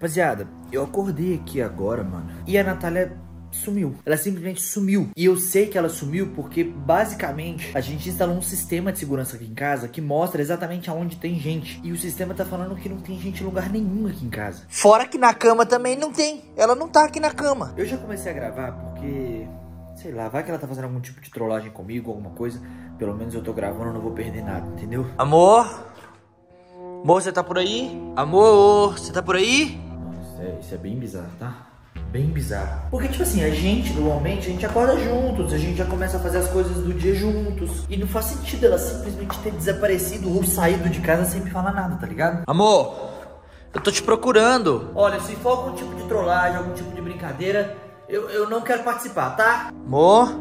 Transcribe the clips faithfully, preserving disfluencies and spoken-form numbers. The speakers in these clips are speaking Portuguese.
Rapaziada, eu acordei aqui agora, mano, e a Natália sumiu. Ela simplesmente sumiu. E eu sei que ela sumiu porque, basicamente, a gente instalou um sistema de segurança aqui em casa que mostra exatamente aonde tem gente. E o sistema tá falando que não tem gente em lugar nenhum aqui em casa. Fora que na cama também não tem. Ela não tá aqui na cama. Eu já comecei a gravar porque, sei lá, vai que ela tá fazendo algum tipo de trollagem comigo, alguma coisa. Pelo menos eu tô gravando, eu não vou perder nada, entendeu? Amor? Amor, você tá por aí? Amor, você tá por aí? Nossa, é, isso é bem bizarro, tá? Bem bizarro. Porque, tipo assim, a gente, normalmente, a gente acorda juntos, a gente já começa a fazer as coisas do dia juntos. E não faz sentido ela simplesmente ter desaparecido ou saído de casa sem me falar nada, tá ligado? Amor, eu tô te procurando. Olha, se for algum tipo de trollagem, algum tipo de brincadeira, eu, eu não quero participar, tá? Amor?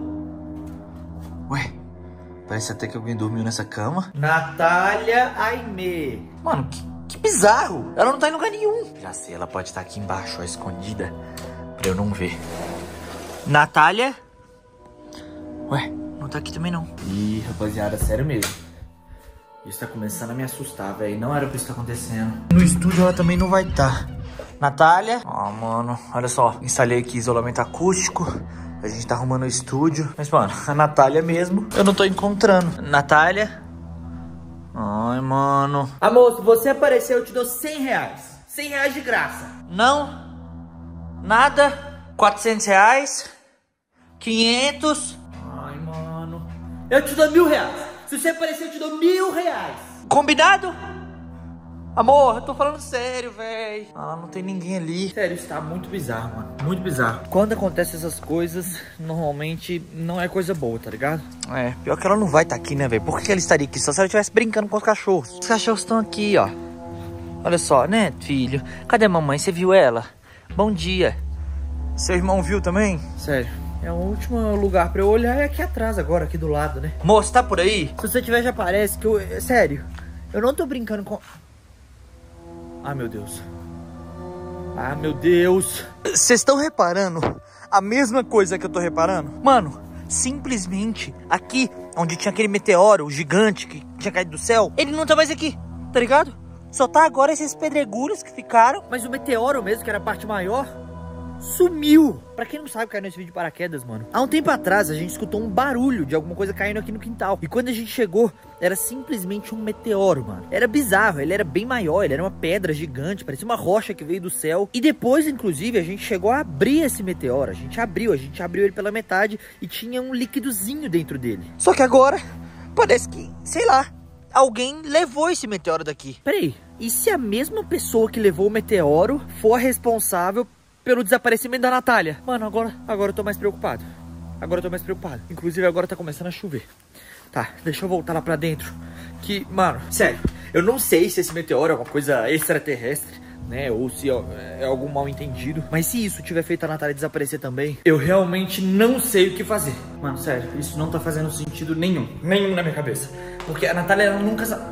Ué, parece até que alguém dormiu nessa cama. Natália Aimee. Mano, que, que bizarro. Ela não tá em lugar nenhum. Já sei, ela pode estar aqui embaixo, ó, escondida. Pra eu não ver. Natália? Ué, não tá aqui também não. Ih, rapaziada, sério mesmo. Isso tá começando a me assustar, velho. Não era pra isso tá acontecendo. No estúdio ela também não vai estar. Tá. Natália? Ó, oh, mano, olha só. Instalei aqui isolamento acústico. A gente tá arrumando o estúdio. Mas, mano, a Natália mesmo, eu não tô encontrando. Natália? Ai, mano. Amor, se você aparecer, eu te dou cem reais. cem reais de graça. Não. Nada. quatrocentos reais. quinhentos. Ai, mano. Eu te dou mil reais. Se você aparecer, eu te dou mil reais. Combinado? Amor, eu tô falando sério, velho. Ah, não tem ninguém ali. Sério, isso tá muito bizarro, mano. Muito bizarro. Quando acontecem essas coisas, normalmente não é coisa boa, tá ligado? É, pior que ela não vai estar tá aqui, né, velho? Por que ela estaria aqui? Só se ela estivesse brincando com os cachorros. Os cachorros estão aqui, ó. Olha só, né, filho? Cadê a mamãe? Você viu ela? Bom dia. Seu irmão viu também? Sério, é o último lugar pra eu olhar é aqui atrás agora, aqui do lado, né? Moço, tá por aí? Se você tiver, já parece que eu... Sério, eu não tô brincando com... Ah, meu Deus. Ah, meu Deus. Vocês estão reparando a mesma coisa que eu tô reparando? Mano, simplesmente aqui, onde tinha aquele meteoro gigante que tinha caído do céu, ele não tá mais aqui, tá ligado? Só tá agora esses pedregulhos que ficaram. Mas o meteoro mesmo, que era a parte maior, sumiu. Pra quem não sabe, caiu nesse vídeo de paraquedas, mano. Há um tempo atrás, a gente escutou um barulho de alguma coisa caindo aqui no quintal. E quando a gente chegou, era simplesmente um meteoro, mano. Era bizarro, ele era bem maior, ele era uma pedra gigante, parecia uma rocha que veio do céu. E depois, inclusive, a gente chegou a abrir esse meteoro. A gente abriu, a gente abriu ele pela metade e tinha um líquidozinho dentro dele. Só que agora, parece que, sei lá, alguém levou esse meteoro daqui. Peraí, e se a mesma pessoa que levou o meteoro for a responsável pelo desaparecimento da Natália? Mano, agora, agora eu tô mais preocupado. Agora eu tô mais preocupado. Inclusive agora tá começando a chover. Tá, deixa eu voltar lá pra dentro. Que, mano, sério, eu não sei se esse meteoro é alguma coisa extraterrestre, né? Ou se é algum mal entendido. Mas se isso tiver feito a Natália desaparecer também, eu realmente não sei o que fazer. Mano, sério, isso não tá fazendo sentido nenhum. Nenhum na minha cabeça. Porque a Natália, ela nunca sabe...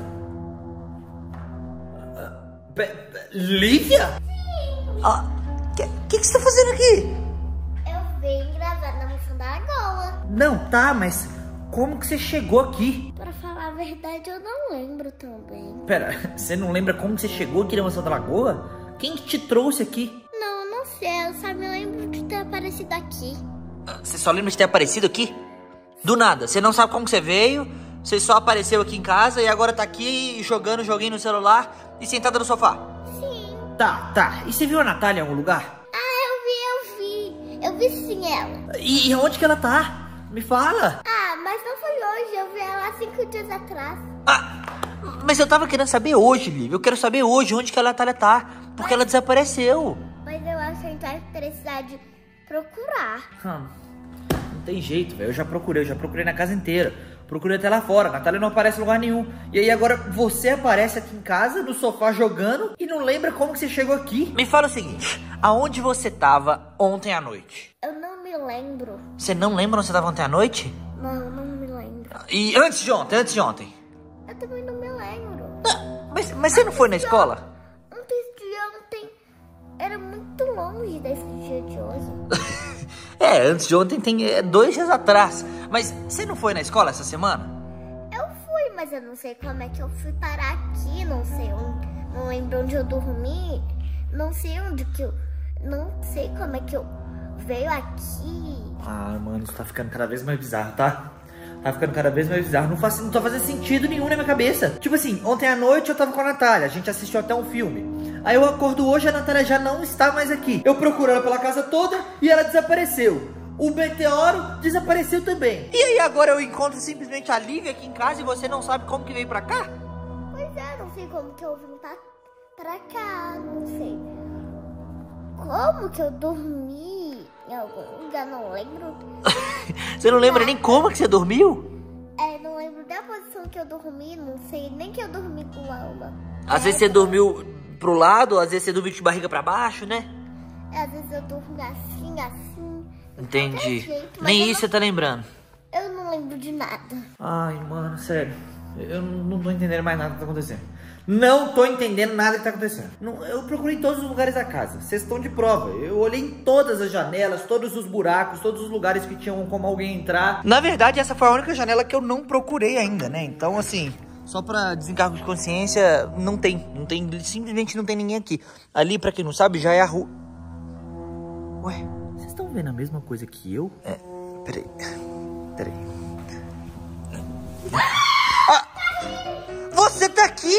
Lívia? Sim. Ah, que, que que você tá fazendo aqui? Eu vim gravar na mansão da Lagoa. Não, tá, mas como que você chegou aqui? Pra falar a verdade, eu não lembro também. Pera, você não lembra como que você chegou aqui na mansão da Lagoa? Quem que te trouxe aqui? Não, eu não sei, eu só me lembro de ter aparecido aqui. Você só lembra de ter aparecido aqui? Do nada, você não sabe como que você veio, você só apareceu aqui em casa e agora tá aqui jogando joguinho no celular e sentada no sofá. Sim. Tá, tá. E você viu a Natália em algum lugar? Ah, eu vi, eu vi. Eu vi sim ela. E, e onde que ela tá? Me fala. Ah, mas não foi hoje, eu vi ela há cinco dias atrás. Ah, mas eu tava querendo saber hoje, Lívia. Eu quero saber hoje onde que a Natália tá, porque ela desapareceu. Mas eu acho que a gente vai precisar de procurar. Hum, não tem jeito, velho. Eu já procurei, eu já procurei na casa inteira. Procurei até lá fora, a Natália não aparece em lugar nenhum. E aí agora você aparece aqui em casa, no sofá, jogando e não lembra como que você chegou aqui. Me fala o seguinte, aonde você tava ontem à noite? Eu não me lembro. Você não lembra onde você tava ontem à noite? Não, não me lembro. E antes de ontem, antes de ontem? Eu também não me lembro. Ah, mas, mas você não foi na escola? Antes de ontem, era muito longe desse dia de hoje. É, antes de ontem tem é, dois dias atrás. Mas você não foi na escola essa semana? Eu fui, mas eu não sei como é que eu fui parar aqui. Não sei, eu não lembro onde eu dormi. não sei onde que eu... Não sei como é que eu veio aqui. Ah, mano, isso tá ficando cada vez mais bizarro, tá? Tá ficando cada vez mais bizarro. Não, faz, não tá fazendo sentido nenhum na minha cabeça. Tipo assim, ontem à noite eu tava com a Natália. A gente assistiu até um filme. Aí eu acordo hoje e a Natália já não está mais aqui. Eu procuro ela pela casa toda e ela desapareceu. O meteoro desapareceu também. E aí agora eu encontro simplesmente a Lívia aqui em casa e você não sabe como que veio pra cá? Pois é, não sei como que eu vim pra, pra cá, não sei. Como que eu dormi em algum lugar, não lembro. Você não lembra nem como que você dormiu? É, não lembro da posição que eu dormi, não sei nem que eu dormi com alma. Às vezes você dormiu pro lado, às vezes você dormiu de barriga pra baixo, né? Às vezes eu durmo assim, assim. Entendi. Jeito, nem isso não, você tá lembrando. Eu não lembro de nada. Ai, mano, sério. Eu não, não tô entendendo mais nada que tá acontecendo. Não tô entendendo nada que tá acontecendo. Não, eu procurei em todos os lugares da casa. Vocês estão de prova. Eu olhei em todas as janelas, todos os buracos, todos os lugares que tinham como alguém entrar. Na verdade, essa foi a única janela que eu não procurei ainda, né? Então, assim, só pra desencargo de consciência, não tem. Não tem, simplesmente não tem ninguém aqui. Ali, pra quem não sabe, já é a rua. Ué? Vocês estão vendo a mesma coisa que eu? É, peraí. Peraí. Você tá aqui?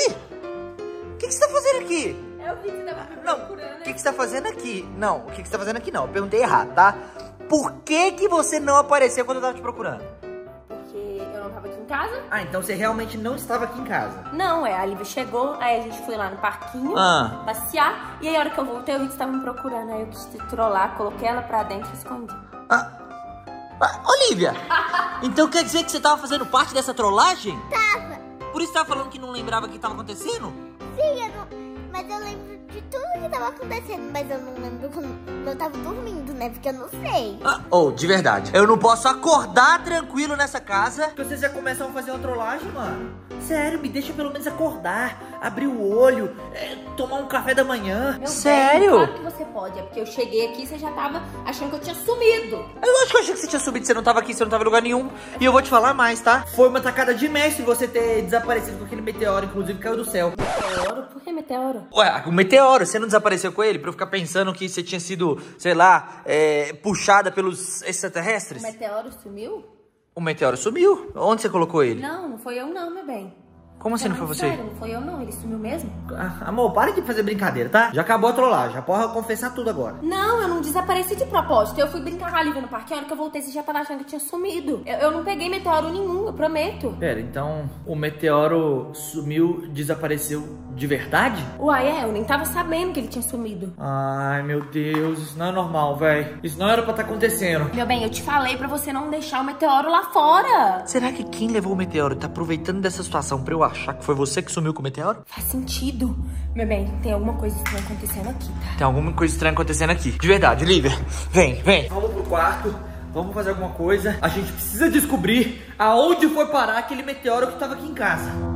O que, que você tá fazendo aqui? Eu vi que você tava Não, procurando. o que, que você tá fazendo aqui? Não, o que, que você tá fazendo aqui não. Eu perguntei errado, tá? Por que que você não apareceu quando eu tava te procurando? Porque eu não tava aqui em casa. Ah, então você realmente não estava aqui em casa. Não, é, a Lívia chegou, aí a gente foi lá no parquinho, Ah. passear. E aí a hora que eu voltei, eu vi que você tava me procurando. Aí eu quis te trollar, coloquei ela pra dentro e escondi. Ah. Ah, Olivia! Então quer dizer que você tava fazendo parte dessa trollagem? Tava. Por isso você tava falando que não lembrava o que tava acontecendo? Sim, eu não, mas eu lembro de tudo que tava acontecendo, mas eu não lembro quando eu tava dormindo, né? Porque eu não sei. Ah, oh, de verdade. Eu não posso acordar tranquilo nessa casa. Porque vocês já começam a fazer uma trollagem, mano. Sério, me deixa pelo menos acordar, abrir o olho, é, tomar um café da manhã. Meu Sério? Bem, claro que você pode, é porque eu cheguei aqui e você já tava achando que eu tinha sumido. Eu acho que eu achei que você tinha subido, você não tava aqui, você não tava em lugar nenhum. E eu vou te falar mais, tá? Foi uma tacada de mestre você ter desaparecido com aquele meteoro, inclusive caiu do céu. Meteoro? Por que meteoro? Ué, o meteoro, você não desapareceu com ele? Pra eu ficar pensando que você tinha sido, sei lá, é, puxada pelos extraterrestres? O meteoro sumiu? O meteoro sumiu. Onde você colocou ele? Não, não foi eu não, meu bem. Como assim não foi você? Sério, não foi eu não, ele sumiu mesmo? Ah, amor, para de fazer brincadeira, tá? Já acabou a trollagem, já pode confessar tudo agora. Não, eu não desapareci de propósito. Eu fui brincar com a Lívia no parque, a hora que eu voltei você já tava achando que eu tinha sumido. Eu, eu não peguei meteoro nenhum, eu prometo. Pera, então o meteoro sumiu, desapareceu de verdade? Uai, é, eu nem tava sabendo que ele tinha sumido. Ai, meu Deus, isso não é normal, velho. Isso não era pra estar acontecendo. Meu bem, eu te falei pra você não deixar o meteoro lá fora. Será que quem levou o meteoro tá aproveitando dessa situação pra eu achar que foi você que sumiu com o meteoro? Faz sentido. Meu bem, tem alguma coisa estranha acontecendo aqui, tá? Tem alguma coisa estranha acontecendo aqui. De verdade, Lívia. Vem, vem. Vamos pro quarto, vamos fazer alguma coisa. A gente precisa descobrir aonde foi parar aquele meteoro que tava aqui em casa.